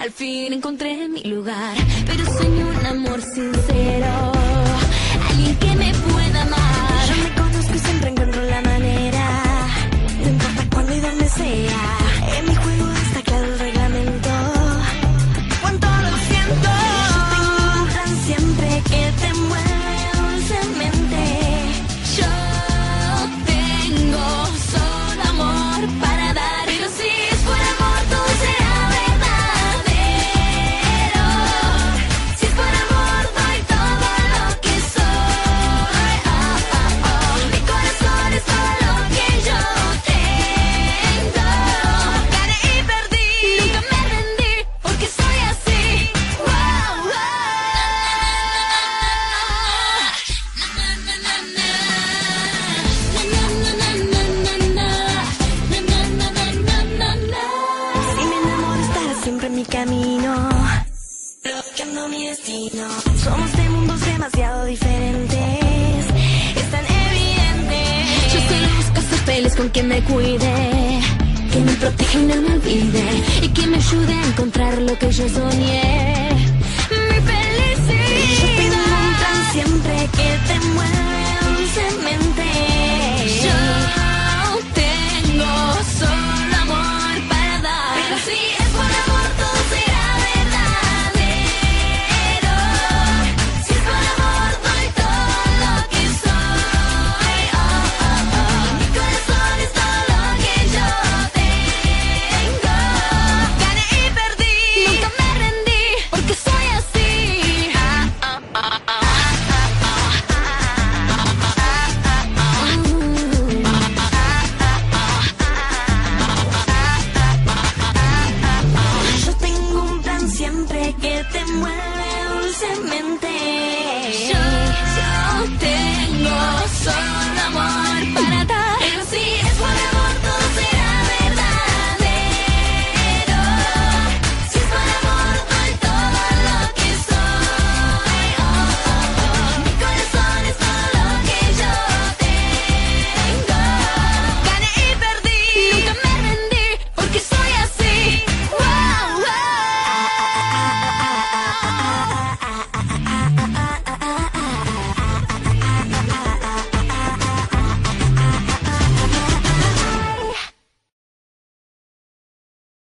Al fin encontré mi lugar, pero sueño un amor sincero, alguien que me pueda amar. Yo me conozco y siempre encuentro la manera, no importa cuándo y dónde sea. En mi juego está claro el reglamento, cuánto lo siento. Yo tengo un plan siempre que te mueve dulcemente. Yo tengo solo amor para dar, pero si es por amor todo será verdadero. Si es por amor doy todo lo que soy. Mi corazón es todo lo que yo tengo. Gané y perdí, nunca me rendí, porque soy así. Si me enamoro estará siempre en mi camino, bloqueando mi destino. Somos de mundos demasiado diferentes, es tan evidente. Yo solo busco ser feliz con quien me cuide, que me proteja y no me olvide, y que me ayude a encontrar lo que yo soñé. Mi Yo tengo un plan felicidad. siempre que te mueve dulcemente.